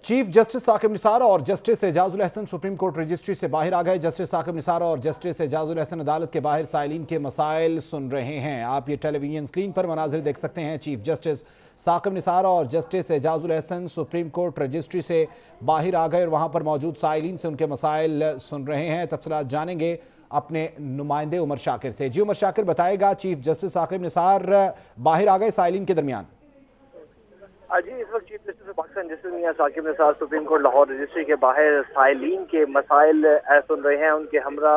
Chief justice Saqib Nisar और justice Ijazul Ahsan supreme court registry से बाहर आ गए। जस्टिस साकिब निसार और जस्टिस एजाजुल अहसन अदालत के बाहर साइलिन के मसाइल सुन रहे हैं। आप ये टेलीविजन स्क्रीन पर मनाजिर देख सकते हैं। चीफ जस्टिस साकिब निसार और justice Ijazul Ahsan supreme court registry से बाहर आ गए और वहाँ पर मौजूद साइलिन से उनके मसाइल सुन रहे हैं। तफसीलात जानेंगे अपने नुमाइंदे उमर शाकिर से। जी उमर शाकिर बताएगा, चीफ जस्टिस साकिब निसार बाहर आ गए साइलिन के दरमियान। जी इस वक्त chief justice Pakistan justice Mian Saqib Nisar supreme court Lahore registry के बाहर साइलिन के मसाइल सुन रहे हैं। उनके हमरा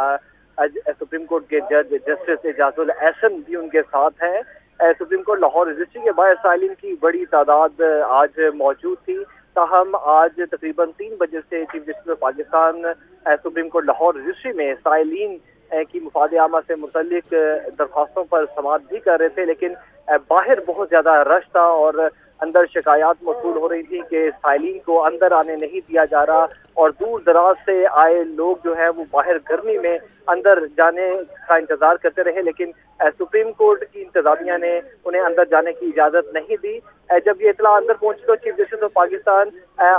सुप्रीम कोर्ट के जज जस्टिस एजाजुल अहसन भी उनके साथ हैं। सुप्रीम कोर्ट लाहौर रजिस्ट्री के बाहर साइलिन की बड़ी तादाद आज मौजूद थी। ताहम आज तकरीबन 3 बजे से chief justice Pakistan supreme court Lahore registry में साइलिन की मुफाद आमा से मुतल्लिक दरख्वास्तों पर समाअत भी कर रहे थे, लेकिन बाहर बहुत ज्यादा रश था और अंदर शिकायत मौसूल हो रही थी कि साइलिन को अंदर आने नहीं दिया जा रहा और दूर दराज से आए लोग जो है वो बाहर गर्मी में अंदर जाने का इंतजार करते रहे, लेकिन सुप्रीम कोर्ट की इंतजामिया ने उन्हें अंदर जाने की इजाजत नहीं दी। जब ये इतला अंदर पहुंची तो चीफ जस्टिस ऑफ पाकिस्तान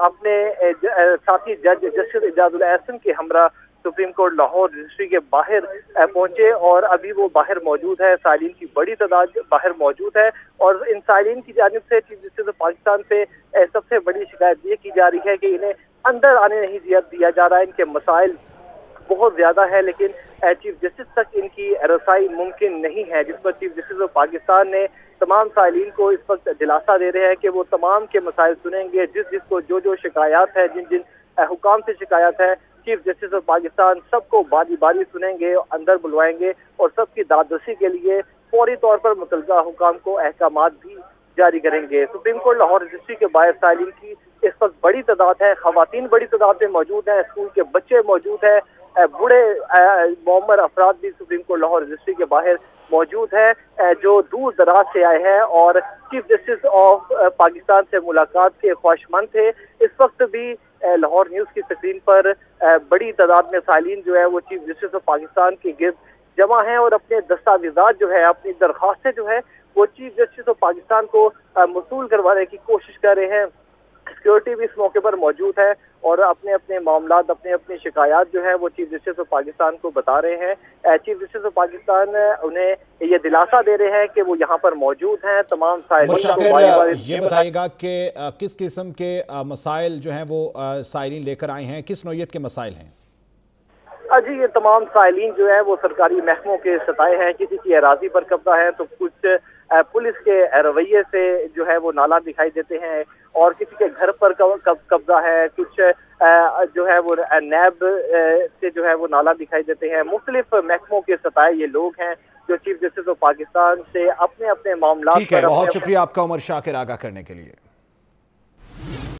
अपने साथी जज जस्टिस एजाजुल अहसन के हमरा सुप्रीम कोर्ट लाहौर रजिस्ट्री के बाहर पहुंचे और अभी वो बाहर मौजूद है। साइलिन की बड़ी तादाद बाहर मौजूद है और इन साइलिन की जानिब से चीफ जस्टिस ऑफ पाकिस्तान पे सबसे बड़ी शिकायत ये की जा रही है कि इन्हें अंदर आने नहीं दिया जा रहा है। इनके मसाइल बहुत ज्यादा है, लेकिन चीफ जस्टिस तक इनकी रसाई मुमकिन नहीं है, जिस पर चीफ जस्टिस ऑफ पाकिस्तान ने तमाम साइलिन को इस वक्त दिलासा दे रहे हैं कि वो तमाम के मसाइल सुनेंगे। जिसको जो शिकायत है, जिन हुकाम से शिकायत है, चीफ जस्टिस ऑफ पाकिस्तान सबको बारी बारी सुनेंगे, अंदर बुलवाएंगे और सबकी दादरसी के लिए फौरी तौर पर मुतलका हुकाम को अहकामात भी जारी करेंगे। सुप्रीम कोर्ट लाहौर रजिस्ट्री के बाहर साइलिन की इस वक्त बड़ी तादाद है। खवातीन बड़ी तादाद में मौजूद हैं, स्कूल के बच्चे मौजूद हैं, बूढ़े मुअम्मर अफराद भी सुप्रीम कोर्ट लाहौर रजिस्ट्री के बाहर मौजूद है जो दूर दराज से आए हैं और चीफ जस्टिस ऑफ पाकिस्तान से मुलाकात के ख्वाहिशमंद थे। इस वक्त भी लाहौर न्यूज की स्क्रीन पर बड़ी तादाद में साइलिन जो है वो चीफ जस्टिस ऑफ पाकिस्तान के गिर्द जमा हैं और अपने दस्तावेजात जो है, अपनी दरख्वास्तें जो है वो चीफ जस्टिस ऑफ पाकिस्तान को मौसूल करवाने की कोशिश कर रहे हैं। सिक्योरिटी भी इस मौके पर मौजूद है और अपने अपने मामलात, अपने अपनी शिकायत जो है वो चीफ जस्टिस ऑफ पाकिस्तान को बता रहे हैं। चीफ जस्टिस ऑफ पाकिस्तान उन्हें ये दिलासा दे रहे हैं कि वो यहाँ पर मौजूद हैं। तमाम साइलिन ये बताइएगा कि किस किस्म के मसाइल जो हैं वो साइलिन लेकर आए हैं, किस नौयत के मसाइल हैं? जी ये तमाम साइलिन जो है वो सरकारी महकमों के सताए हैं। किसी की अराजी पर कब्जा है तो कुछ पुलिस के रवैये से जो है वो नाला दिखाई देते हैं और किसी के घर पर कब्जा है, कुछ जो है वो नैब से जो है वो नाला दिखाई देते हैं। मुख्तलिफ महकमों के सताए ये लोग हैं जो चीफ जस्टिस ऑफ पाकिस्तान से अपने अपने मामला। ठीक है, बहुत शुक्रिया आपका उमर शाकिर आगाह करने के लिए।